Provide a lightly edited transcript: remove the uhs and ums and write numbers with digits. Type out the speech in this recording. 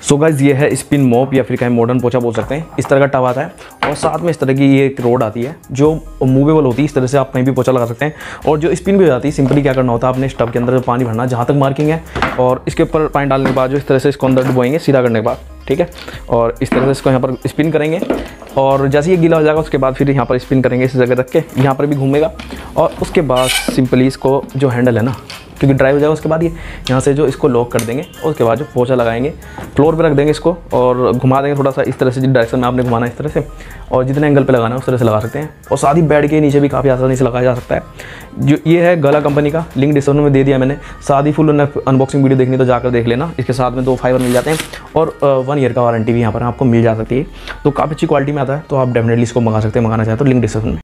So guys ये है spin mop या फिर कहीं मॉडर्न पोछा बोल सकते हैं। इस तरह का टब आता है और साथ में इस तरह की ये एक रोड आती है जो मूवेबल होती है। इस तरह से आप कहीं भी पोछा लगा सकते हैं। और जो स्पिन भी हो जाती है, सिंपली क्या करना होता है, आपने इस टब के अंदर पानी भरना जहाँ तक मार्किंग है और इसके ऊपर पानी डालने के बाद जो इस तरह से इसको अंदर डुबोएंगे सीधा करने के बाद, ठीक है। और इस तरह से इसको यहाँ पर स्पिन करेंगे और जैसे ये गीला हो जाएगा उसके बाद फिर यहाँ पर स्पिन करेंगे, इस जगह रख के यहाँ पर भी घूमेगा। और उसके बाद सिंपली इसको जो हैंडल है ना, क्योंकि ड्राई हो जाएगा उसके बाद ये यहाँ से जो इसको लॉक कर देंगे और उसके बाद जो पोछा लगाएंगे फ्लोर पे रख देंगे इसको और घुमा देंगे थोड़ा सा इस तरह से, जिस डायरेक्शन में आपने घुमाना है इस तरह से। और जितने एंगल पे लगाना है उस तरह से लगा सकते हैं। और साथ ही बेड के नीचे भी काफ़ी आसानी से लगाया जा सकता है। जो ये है गला कंपनी का, लिंक डिस्क्रिप्शन में दे दिया मैंने। साथ ही फुल अनबॉक्सिंग वीडियो देखनी तो जाकर देख लेना। इसके साथ में 2 फाइबर मिल जाते हैं और 1 ईयर का वारंटी भी यहाँ पर आपको मिल जा सकती है। तो काफ़ी अच्छी क्वालिटी में आता है, तो आप डेफिनेटली इसको मंगा सकते हैं। मंगाना चाहें तो लिंक डिस्क्रिप्शन में।